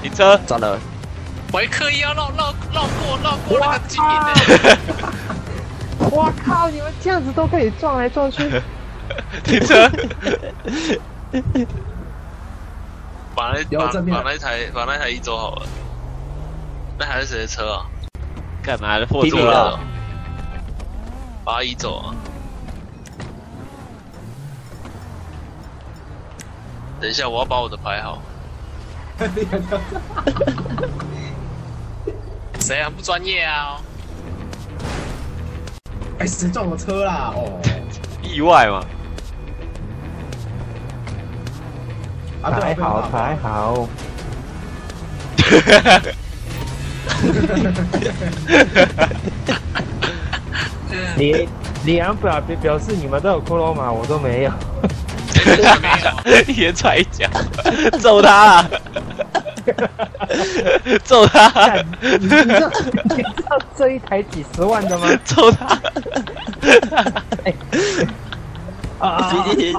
停车， 糟了！ 我还刻意要绕过那个机营呢。 我靠！你们这样子都可以撞来撞去。 停车。 把那台移走好了。那台是谁的车啊？ 干嘛的？货车啊！ 把它移走啊！等一下，我要把我的排好。谁很不专业啊？ 哎，谁撞我车啦？哦， 意外嘛。 排好，排好。李阳表示你们都有骷髅马，我都没有。 你先踹一脚，揍他啊！揍他！ 你知道这一台几10万的吗？ 揍他！ 停！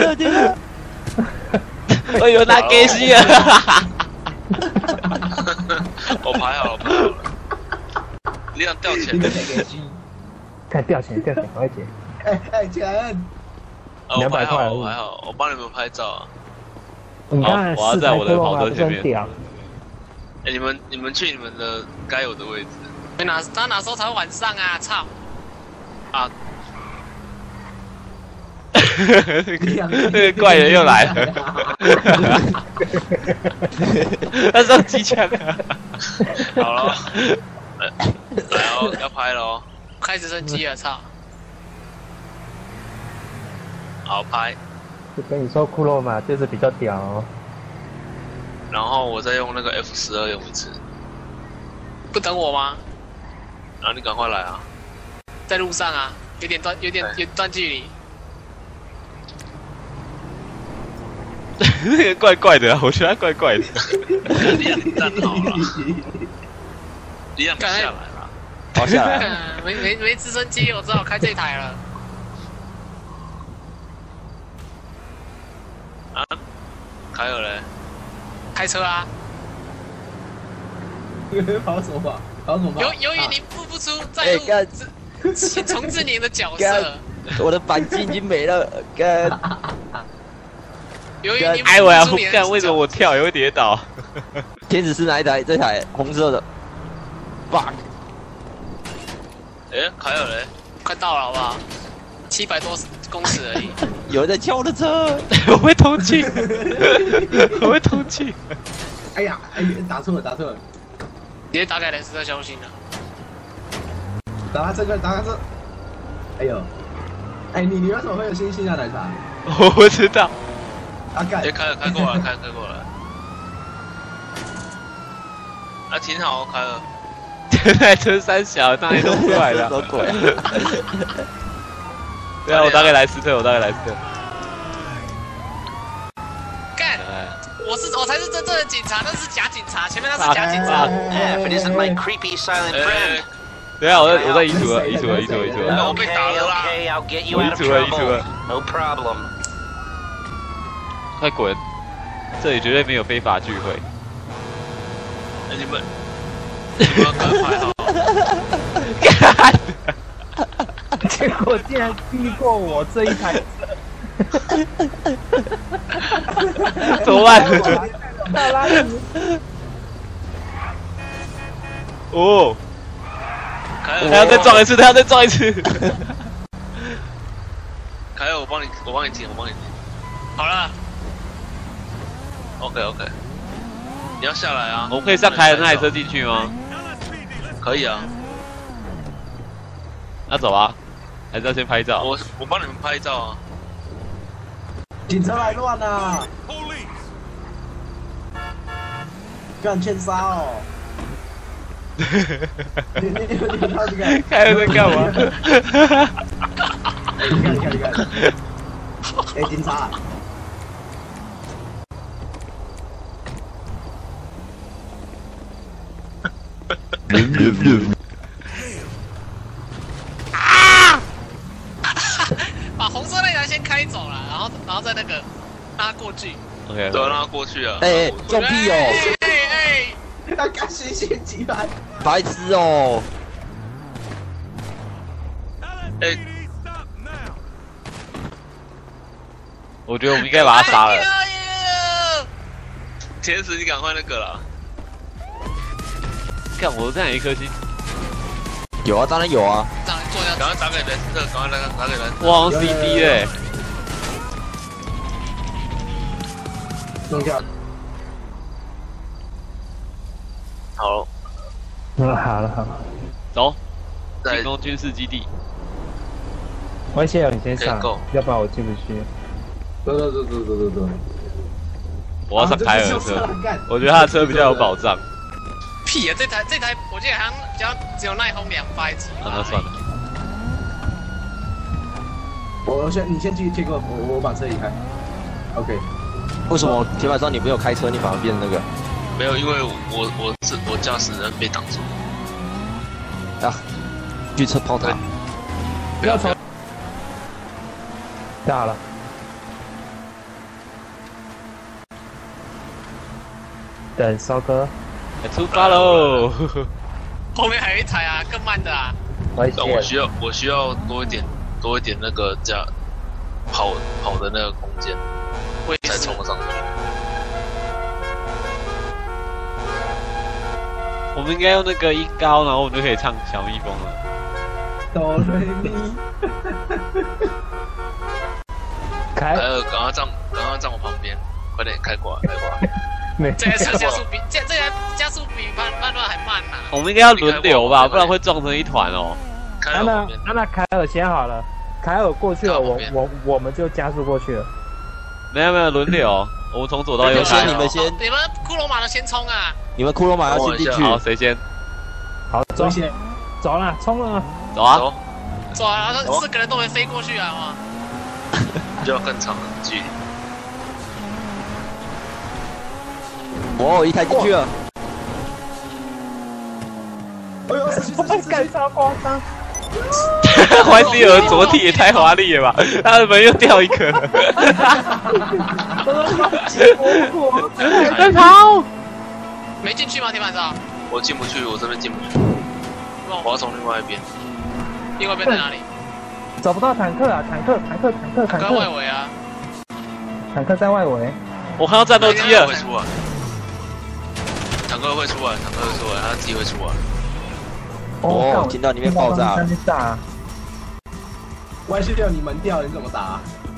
哎呦，那给死啊！ 我排好了。你想掉钱？ 看掉钱，快捡！ 哎，钱 ！200块， 我还好，我帮你们拍照啊。 你看， 我要在我的跑车前面。 哎，你们去你们的该有的位置。他哪时候才晚上啊？操！啊！ 那个怪人又来了。他上机枪啊！ 好了，来哦，要拍了哦，开直升机了，操！好拍。 就跟你说，骷髅马就是比较屌哦。 然后我再用那个 F12用一次。不等我吗？然后你赶快来啊！在路上啊，有段距离。 那个怪怪的，我觉得他怪怪的。 你站好了，你下来了。 好下来。 没直升机，我只好开这台了。啊，凯尔嘞？开车啊！ 跑什么？ 由于您付不出债务，请重置您的角色。 我的钣金已经没了，干！ 由于您哎我呀，干！为什么我跳也会跌倒？ 天使是哪一台？这台红色的。fuck！ 哎，凯尔嘞？快到了好不好？700多公尺而已。 有人在敲我的车， 我会通气，我会通气。 哎呀，打错了，直接打给雷斯特凶星了。 打他这。哎呦，哎，你为什么会有星星啊，奶茶？ 我不知道。 啊干！ 哎，开过来。啊，停好，凯尔。 这台车三小，当然弄出来了。 什么鬼？ 对啊，我打给莱斯特。 干！我才是真正的警察，那是假警察，前面那是假警察。 If it isn't my creepy silent friend. 对啊，我在移除了。 我被打了啦。 Okay, I'll get you out of trouble. No problem. 快滚！这里绝对没有非法聚会。 哎，你们赶快排好。 干！ 结果竟然逼过我这一台车。 怎么办？哦，他要再撞一次。 凯尔，我帮你停。好了。OK。你要下来啊！ 我们可以上凯尔那台车进去吗？ 可以啊。 那走啊，还是要先拍照？ 我帮你们拍照啊。 警车来乱啊！干欠杀哦！你凯尔在干嘛？ 你看！哎，警察！ 把红色那台先开走了，然后再那个拉过去。 OK， 对，让他过去啊！ 哎，撞屁哦！ 哎， 要干星星击败， 白痴哦！ 哎， 我觉得我们应该把他杀了。 天使，你赶快那个了。 看我这样一颗星， 有啊，当然有啊。 赶快打给人设，赶快打给人。 我好像 CD 嘞。 弄掉。 好， 好了， 走， 在进攻军事基地。 我先你先上，要不然我进不去。 走。 我要上凯尔的车，我觉得他的车比较有保障。 屁啊！这台，我记得好像只有耐轰200几。 那算了。 你先继续贴过，我把车移开。OK。 为什么铁板烧你没有开车，你反而变那个？ 没有，因为我驾驶人被挡住。 啊！拒车炮塔。 不要冲！ 大了。等烧哥。 出发喽！ 后面还有一台啊，更慢的啊。我需要多一点那个加跑的那个空间，才冲得上去。 我们应该用那个音高，然后我们就可以唱小蜜蜂了。 哆瑞咪。 赶快站我旁边，快点开过来。这台车加速比慢乱还慢呐。 我们应该要轮流吧，不然会撞成一团哦。 那凯尔先好了，凯尔过去了，我们就加速过去了。 没有轮流，我们从左到右开。 你们先， 你们骷髅马的先冲啊！ 你们骷髅马要先进去。 好，谁先？ 好，走了，冲了。 走啊！ 走啊！然后4个人都能飞过去啊嘛。就要更长的距离。 哦，一台进去了。 哎呦， 干超夸张！ 怀斯尔着地也太华丽了吧！他的门又掉一颗。快跑！ 没进去吗？铁板烧？我进不去，我这边进不去。我要从另外一边。另外一边在哪里？ 找不到坦克啊！坦克！ 在外围啊！ 坦克在外围。 我看到战斗机了。 坦克会出来，他自己会出来。 哦，听到里面爆炸。 歪7掉你门掉，你怎么打？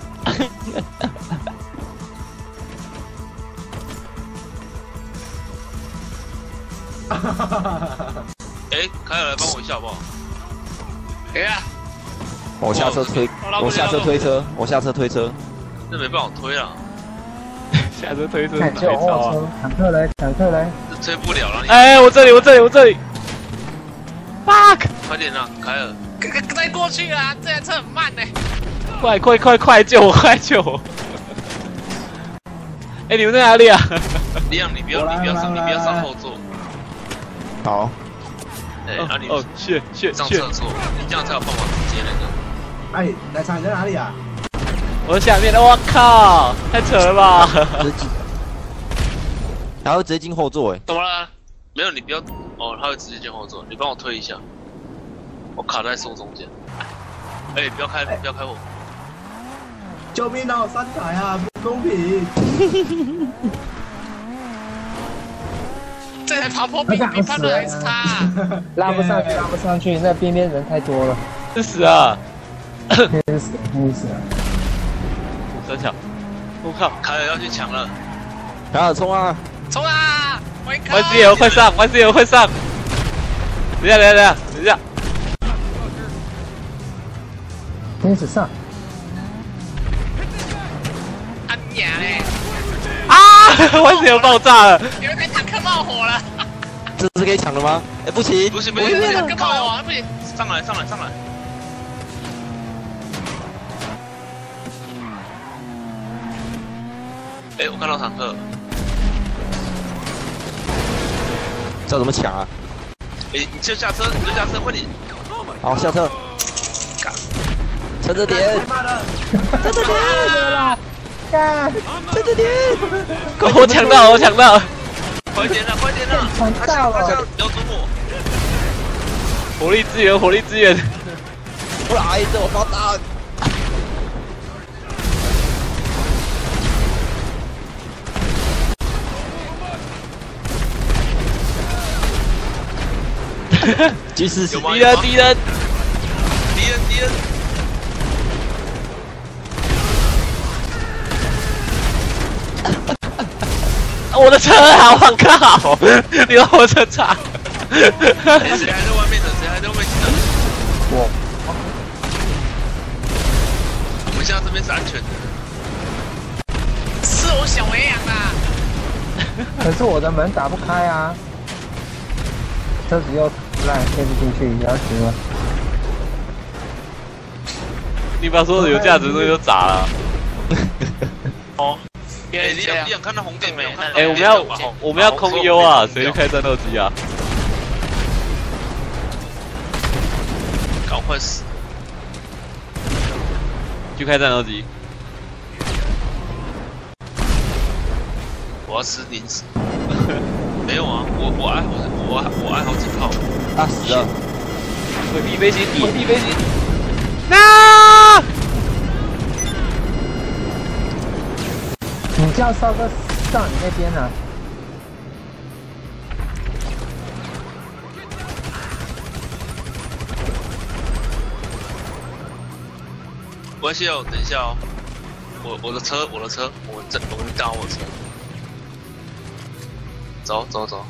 凯尔来帮我一下好不好？可以啊。 我下车推车，我下车推车。 这没办法推啊。 下车推车， 太久了。坦克来！ 推不了了。 哎，我这里。fuck！ 快点啊，凯尔！再过去啊，这台车很慢呢。 快救我！哎，你们在哪里啊？ 李阳，你不要上后座。 好。 去上厕所，你这样才有办法直接那个。 哎，奶茶你在哪里啊？ 我下面的，我靠，太扯了吧！ 然后直接进后座，哎， 怎么了？没有，你不要哦，他会直接进后座，你帮我推一下，我卡在树中间。哎，不要开我！ 救命啊！3台啊，不公平！ 这台爬坡比判断还是他， 拉不上去，那边人太多了。 是死啊！ 死啊！ 真巧！我靠， 凯尔要去抢了！ 凯尔冲啊！ 冲啊！ 万斯友快上！等一下！ 天使上！ 啊娘嘞！ 啊！万斯友爆炸了！ 有一台坦克冒火了！ 这是可以抢的吗？哎，不行！ 不行，坦克冒火，不行！上来！哎，我看到坦克。 这怎么抢啊？ 哎，你就下车，快点！ 好，下车。撑着点！ 撑着点！干！撑着点！ 我抢到！ 快点了，快点了！ 传到了， 要准我！ 火力支援，火力支援！ 不来，这我爆炸！即使是敌人，敌人！我的车啊！我靠！你让我车炸！ 谁还在外面的？谁还在外面的？我们现在这边是安全的。是我小维养啊！ 可是我的门打不开啊，车子又烂，开不进去，要行了。 你把所有的有价值的东西都砸了。 哦。你想看到红点没？ 哎，我们要空优啊！谁去开战斗机啊？ 搞快死！ 去开战斗机。 我要吃零食。没有啊，我爱好几炮。 啊死了！ 回避飞行，回避飞行。那！ 你叫少哥上你那边啊！ 关系哦，等一下哦，我的车，我们搭我的车，走。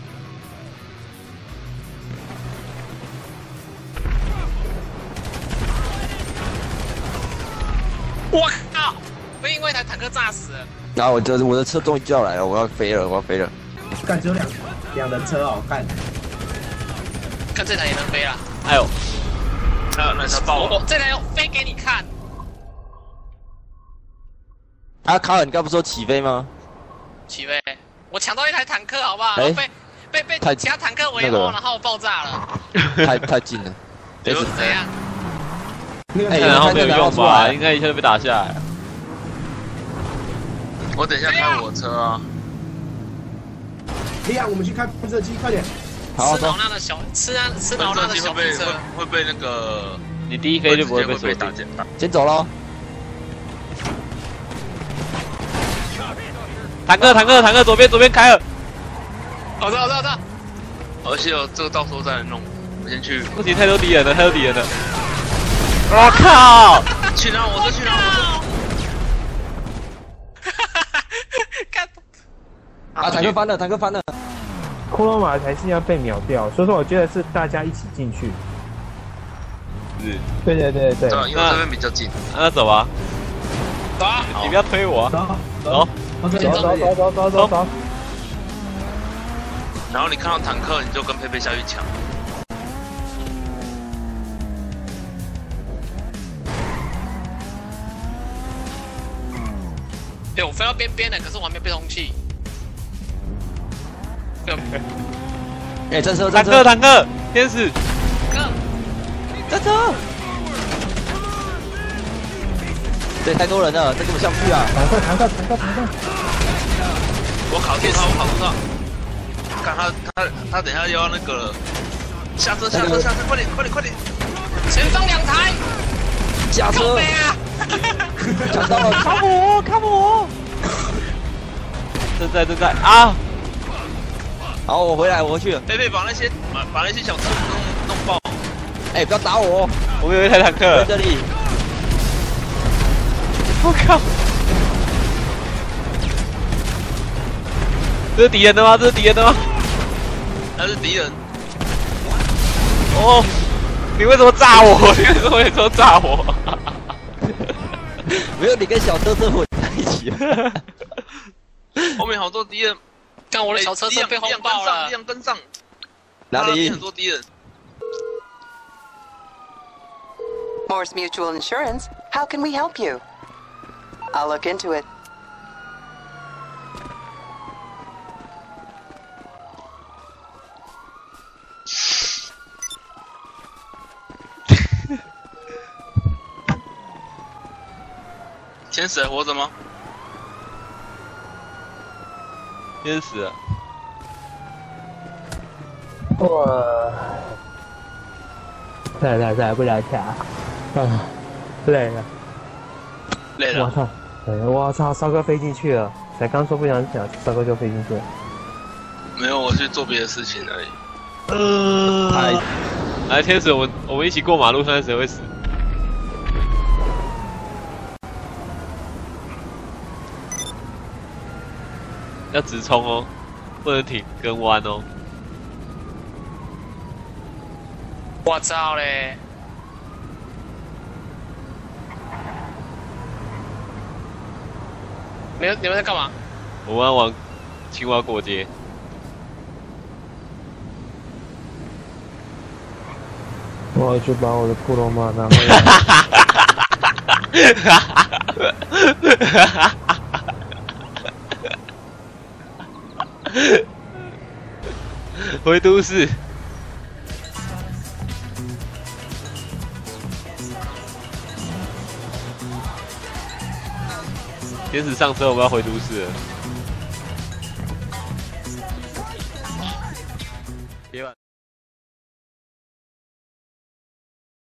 我靠！被另外一台坦克炸死了。 然后我的车终于叫来了，我要飞了。 干只有两人车哦，干。 看这台也能飞啦。 哎呦！ 那车爆了。这台要飞给你看。 啊，卡尔，你刚不说起飞吗？ 起飞！我抢到一台坦克，好不好？被其他坦克围殴，然后爆炸了。 太近了。 怎样？ 然后没有用吧？应该一下就被打下来。 我等一下开我车啊！ 李阳，我们去开喷射机，快点！ 好， 吃老衲的小，吃老衲的小飞车会被那个你第一飞就不会被打减。先走喽。 坦克，左边开了。 好的。而且这个到时候再来弄，我先去。 不行，太多敌人了。我靠！ 去哪？我去哪？ 啊！坦克翻了！ 骷髅马才是要被秒掉，所以说我觉得是大家一起进去。 是。 对。 因为这边比较近。 那走吧。 走啊！ 你不要推我。走。 然后你看到坦克，你就跟佩佩下去抢。对，我飞到边的，可是我还没被通气。 哎，战车！ 坦克，天使！ 战车！这太多人了，这根本上不去啊！ 坦克！ 我卡住他！看他等一下又要那个了，下车！快点！前方2台！ 下车！抢到了！看我！ 正在啊！ 好，我回去了。 贝贝把那些小车弄爆！ 哎，不要打我！ 我们有一台坦克在这里。 我靠！这是敌人的吗？ 那是敌人。 哦，你为什么炸我？ 没有，你跟小车混在一起。 后面好多敌人，看我的小车被轰爆了。敌人跟上， 哪里？ 很多敌人。 Morse Mutual Insurance. How can we help you? I'll look into it. 天使还活着吗？ 天使， 哇！再不来卡，啊，累了。 累了。 我操！我操！烧哥飞进去了，才刚说不想讲，烧哥就飞进去了。 没有，我去做别的事情而已。 来，天使，我们一起过马路，看看谁会死。要直冲哦，不能停跟弯哦。 我操嘞！你们在干嘛？ 我们要往青蛙过街。 我要去把我的骷髅马拿回来。 回都市。天使上车，我们要回都市了。